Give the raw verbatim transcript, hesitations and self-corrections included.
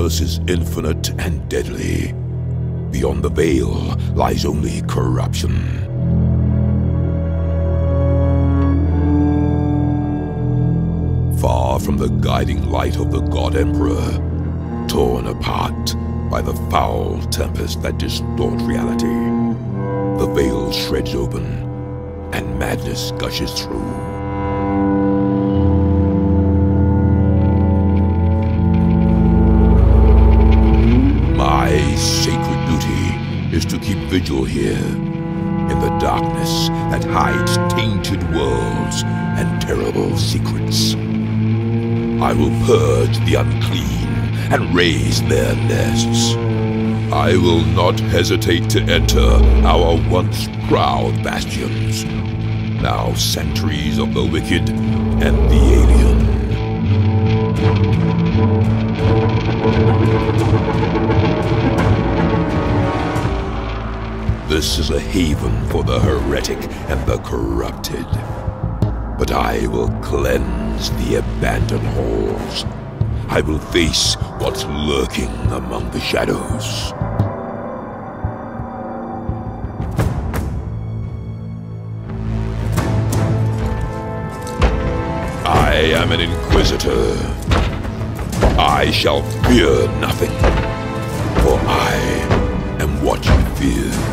universe is infinite and deadly. Beyond the veil lies only corruption. Far from the guiding light of the God Emperor, torn apart by the foul tempest that distort reality, the veil shreds open and madness gushes through. My sacred duty is to keep vigil here, in the darkness that hides tainted worlds and terrible secrets. I will purge the unclean and raise their nests. I will not hesitate to enter our once proud bastions, now sanctuaries of the wicked and the alien. This is a haven for the heretic and the corrupted. But I will cleanse the abandoned halls. I will face what's lurking among the shadows. I am an inquisitor. I shall fear nothing, for I am what you fear.